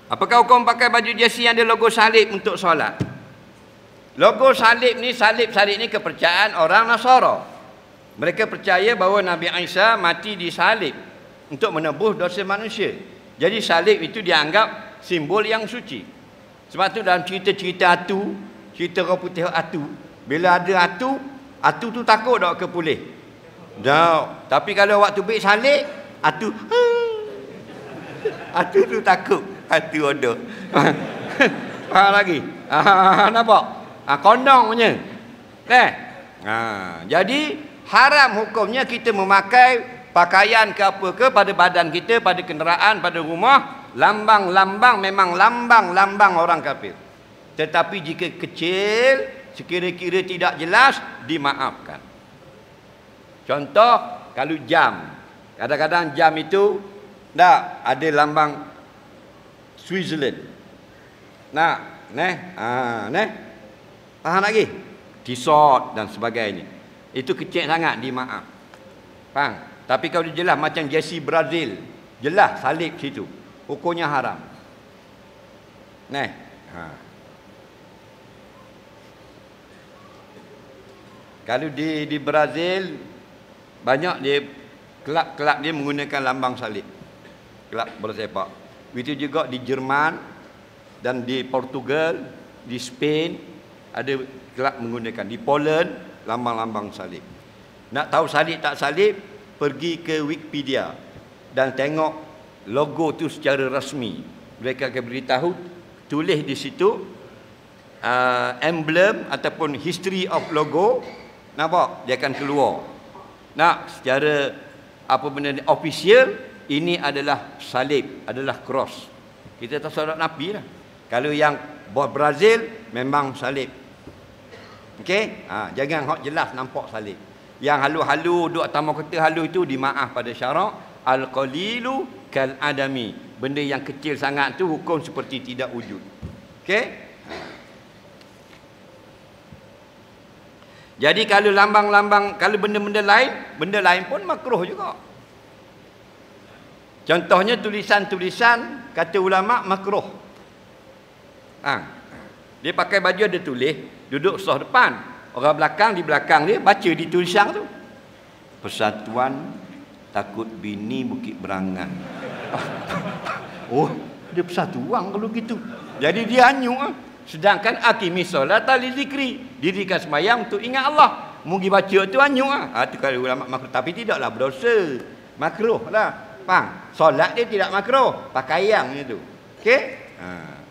Apakah hukum pakai baju jersey yang ada logo salib untuk solat? Logo salib ni, salib ni kepercayaan orang Nasara. Mereka percaya bahawa Nabi Isa mati disalib untuk menebus dosa manusia. Jadi salib itu dianggap simbol yang suci. Sebab tu dalam cerita-cerita atu, cerita orang putih atu, bila ada atu tu takut tak ke pulih? Tak. Tapi kalau waktu baik salib, atu atu tu takut. Atu ada. Lagi. Nampak? Kondong punya. Jadi haram hukumnya kita memakai pakaian ke apa ke pada badan kita, pada kenderaan, pada rumah, lambang-lambang memang lambang-lambang orang kafir. Tetapi jika kecil, sekira-kira tidak jelas, dimaafkan. Contoh, kalau jam. Kadang-kadang jam itu tak ada lambang Switzerland. Faham lagi? Tissot dan sebagainya. Itu kecil sangat, dimaaf. Faham? Tapi kalau jelas macam jersey Brazil, jelas salib situ, hukumnya haram. Kalau di Brazil, banyak dia kelab-kelab dia menggunakan lambang salib. Kelab bola sepak. Begitu juga di Jerman dan di Portugal, di Spain ada kelab menggunakan. Di Poland lambang-lambang salib. Nak tahu salib tak salib, pergi ke Wikipedia dan tengok logo tu secara rasmi. Mereka akan beritahu, tulis di situ emblem ataupun history of logo. Nampak? Dia akan keluar. Secara apa benda ni, official, ini adalah salib, adalah cross. Kita tak solat Nabi lah. Kalau yang buat Brazil memang salib. Okey? Jangan hak jelas nampak salib. Yang halu-halu duk tamu kata halu itu dimaaf pada syarak. Al-qalilu kal adami. Benda yang kecil sangat tu hukum seperti tidak wujud. Okey? Jadi kalau lambang-lambang, kalau benda-benda lain pun makruh juga. Contohnya tulisan-tulisan kata ulama makruh. Dia pakai baju ada tulis, duduk sah depan. Orang belakang di belakang dia baca di tulisan tu. Persatuan takut bini Bukit Berangan. Oh, dia persatuan kalau gitu. Jadi dia hanyut. Sedangkan aqimis solata li zikri, dirikan sembahyang untuk ingat Allah. Mugi baca tu hanyut. Tu kalau ulama makruh, tapi tidaklah berdosa. Makruh lah. Faham? Solat dia tidak makruh, pakaiannya tu. Okey?